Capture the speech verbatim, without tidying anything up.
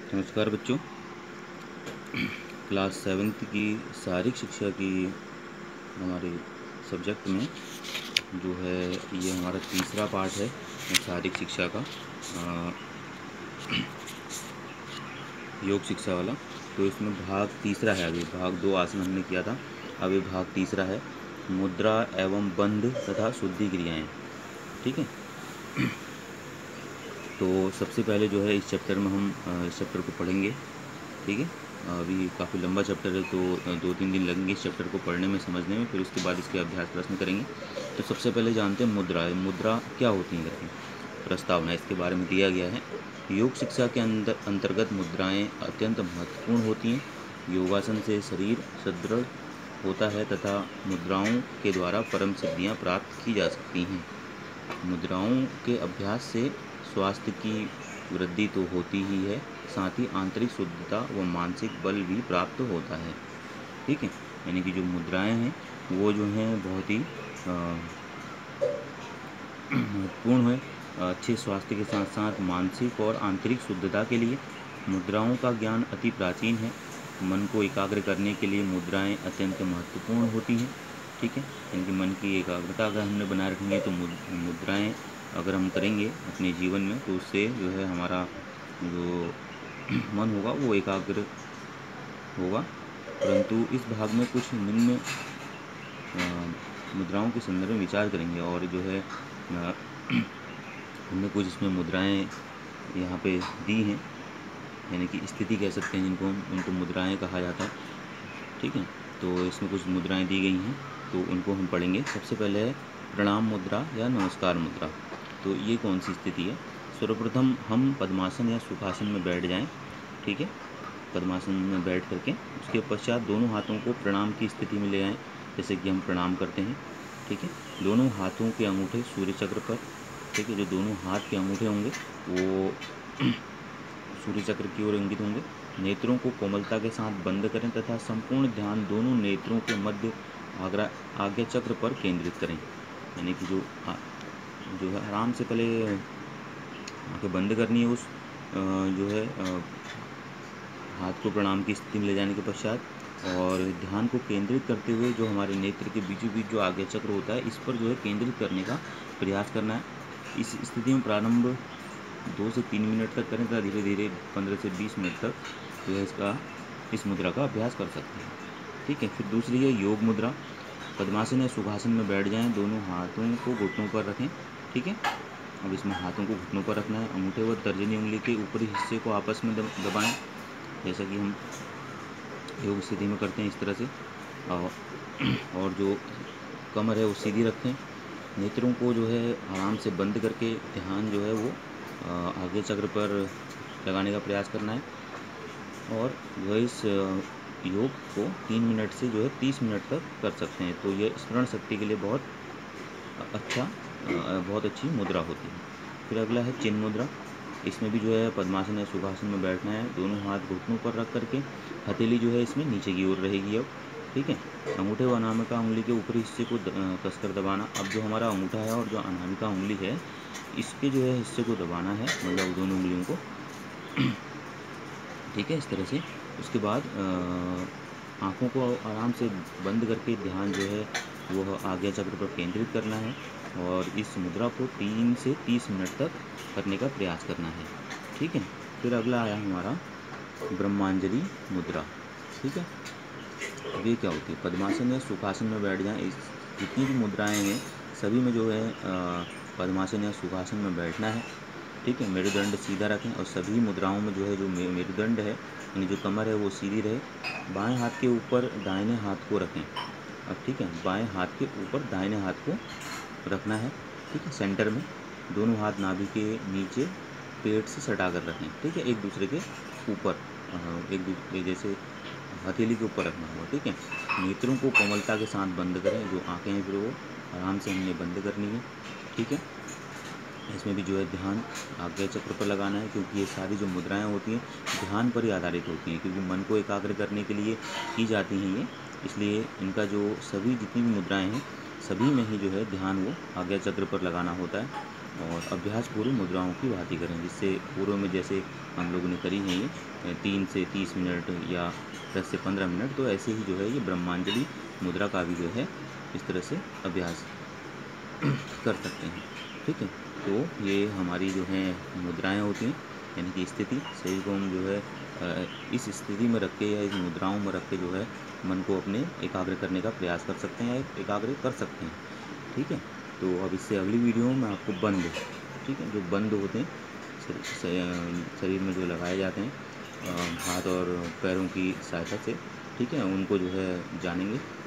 नमस्कार बच्चों। Class seventh की शारीरिक शिक्षा की हमारे सब्जेक्ट में जो है ये हमारा तीसरा पार्ट है शारीरिक शिक्षा का, आ, योग शिक्षा वाला। तो इसमें भाग तीसरा है, अभी भाग दो आसन हमने किया था, अभी भाग तीसरा है मुद्रा एवं बंध तथा शुद्धि क्रियाएं। ठीक है, तो सबसे पहले जो है इस चैप्टर में हम इस चैप्टर को पढ़ेंगे। ठीक है, अभी काफ़ी लंबा चैप्टर है तो दो तीन दिन लगेंगे इस चैप्टर को पढ़ने में, समझने में, फिर उसके बाद इसके अभ्यास प्रश्न करेंगे। तो सबसे पहले जानते हैं मुद्रा मुद्रा क्या होती है करके। प्रस्तावना इसके बारे में दिया गया है। योग शिक्षा के अंदर अंतर्गत मुद्राएं अत्यंत महत्वपूर्ण होती हैं। योगासन से शरीर सुदृढ़ होता है तथा मुद्राओं के द्वारा परम सिद्धियाँ प्राप्त की जा सकती हैं। मुद्राओं के अभ्यास से स्वास्थ्य की वृद्धि तो होती ही है, साथ ही आंतरिक शुद्धता व मानसिक बल भी प्राप्त होता है। ठीक है, यानी कि जो मुद्राएं हैं वो जो हैं बहुत ही महत्वपूर्ण है अच्छे स्वास्थ्य के साथ साथ मानसिक और आंतरिक शुद्धता के लिए। मुद्राओं का ज्ञान अति प्राचीन है। मन को एकाग्र करने के लिए मुद्राएं अत्यंत महत्वपूर्ण होती हैं। ठीक है, यानी कि मन की एकाग्रता अगर हमने बनाए रखनी है तो मुद्राएं अगर हम करेंगे अपने जीवन में तो उससे जो है हमारा जो मन होगा वो एकाग्र होगा। परंतु इस भाग में कुछ निम्न मुद्राओं के संदर्भ में विचार करेंगे और जो है हमने कुछ इसमें मुद्राएं यहाँ पे दी हैं, यानी कि स्थिति कह सकते हैं जिनको हम, उनको मुद्राएं कहा जाता है। ठीक है, तो इसमें कुछ मुद्राएं दी गई हैं तो उनको हम पढ़ेंगे। सबसे पहले है प्रणाम मुद्रा या नमस्कार मुद्रा। तो ये कौन सी स्थिति है? सर्वप्रथम हम पद्मासन या सुखासन में बैठ जाएं। ठीक है, पद्मासन में बैठ करके उसके पश्चात दोनों हाथों को प्रणाम की स्थिति में ले आएँ, जैसे कि हम प्रणाम करते हैं। ठीक है, दोनों हाथों के अंगूठे सूर्य चक्र पर, ठीक है, जो दोनों हाथ के अंगूठे होंगे वो सूर्य चक्र की ओर इंगित होंगे। नेत्रों को कोमलता के साथ बंद करें तथा संपूर्ण ध्यान दोनों नेत्रों के मध्य आग्रा आज्ञा चक्र पर केंद्रित करें। यानी कि जो जो है आराम से पहले आँखें बंद करनी है, उस जो है हाथ को प्रणाम की स्थिति में ले जाने के पश्चात, और ध्यान को केंद्रित करते हुए जो हमारे नेत्र के बीचों बीच जो आज्ञा चक्र होता है इस पर जो है केंद्रित करने का प्रयास करना है। इस स्थिति में प्रारंभ दो से तीन मिनट तक करें तथा धीरे धीरे पंद्रह से बीस मिनट तक जो है इसका इस मुद्रा का अभ्यास कर सकते हैं। ठीक है, फिर दूसरी है योग मुद्रा। पद्मासन या सुखासन में बैठ जाएं, दोनों हाथों को घुटनों पर रखें। ठीक है, अब इसमें हाथों को घुटनों पर रखना है। अंगूठे व तर्जनी उंगली के ऊपरी हिस्से को आपस में दबाएं, जैसा कि हम योग स्थिति में करते हैं इस तरह से। और जो कमर है वो सीधी रखें। नेत्रों को जो है आराम से बंद करके ध्यान जो है वो आगे चक्र पर लगाने का प्रयास करना है। और जो है इस योग को तीन मिनट से जो है तीस मिनट तक कर सकते हैं। तो ये स्मरण शक्ति के लिए बहुत अच्छा बहुत अच्छी मुद्रा होती है। फिर अगला है चिन्ह मुद्रा। इसमें भी जो है पद्मासन या सुखासन में बैठना है। दोनों हाथ घुटनों पर रख करके हथेली जो है इसमें नीचे की ओर रहेगी अब। ठीक है, अंगूठे व अनामिका उंगली के ऊपरी हिस्से को कसकर दबाना। अब जो हमारा अंगूठा है और जो अनामिका उंगली है इसके जो है हिस्से को दबाना है, मतलब दोनों उंगलियों को। ठीक है, इस तरह से। उसके बाद आँखों को आराम से बंद करके ध्यान जो है वो आज्ञा चक्र पर केंद्रित करना है और इस मुद्रा को तीन से तीस मिनट तक करने का प्रयास करना है। ठीक है, फिर अगला आया हमारा ब्रह्मांजलि मुद्रा। ठीक है, अब ये क्या होती है? पद्मासन या सुखासन में बैठ जाएं। इस जितनी भी मुद्राएं हैं सभी में जो है पद्मासन या सुखासन में बैठना है। ठीक है, मेरुदंड सीधा रखें और सभी मुद्राओं में जो है जो मेरुदंड है यानी जो कमर है वो सीधी रहे। बाएं हाथ के ऊपर दाहिने हाथ को रखें। अब ठीक है, बाएं हाथ के ऊपर दाहिने हाथ को रखना है। ठीक है, सेंटर में दोनों हाथ नाभि के नीचे पेट से सटा कर रखें। ठीक है, एक दूसरे के ऊपर, एक दूसरे जैसे हथेली के ऊपर रखना होगा। ठीक है, नेत्रों को कोमलता के साथ बंद करें। जो आँखें हैं फिर वो आराम से हमने बंद करनी है। ठीक है, इसमें भी जो है ध्यान आज्ञा चक्र पर लगाना है, क्योंकि ये सारी जो मुद्राएं होती हैं ध्यान पर ही आधारित होती हैं, क्योंकि मन को एकाग्र करने के लिए की जाती हैं ये। इसलिए इनका जो सभी जितनी भी मुद्राएं हैं सभी में ही जो है ध्यान वो आज्ञा चक्र पर लगाना होता है। और अभ्यास पूर्व मुद्राओं की भांति करें, जिससे पूर्व में जैसे हम लोगों ने करी है ये तीन से तीस मिनट या दस से पंद्रह मिनट, तो ऐसे ही जो है ये ब्रह्मांजलि मुद्रा का भी जो है इस तरह से अभ्यास कर सकते हैं। ठीक है, तो ये हमारी जो है मुद्राएं होती हैं, यानी कि स्थिति। शरीर को हम जो है इस स्थिति में रख के या इस मुद्राओं में रख के जो है मन को अपने एकाग्र करने का प्रयास कर सकते हैं या एकाग्र कर सकते हैं। ठीक है, तो अब इससे अगली वीडियो में आपको बंद, ठीक है, जो बंद होते हैं शरीर में जो लगाए जाते हैं हाथ और पैरों की सहायता से, ठीक है, उनको जो है जानेंगे।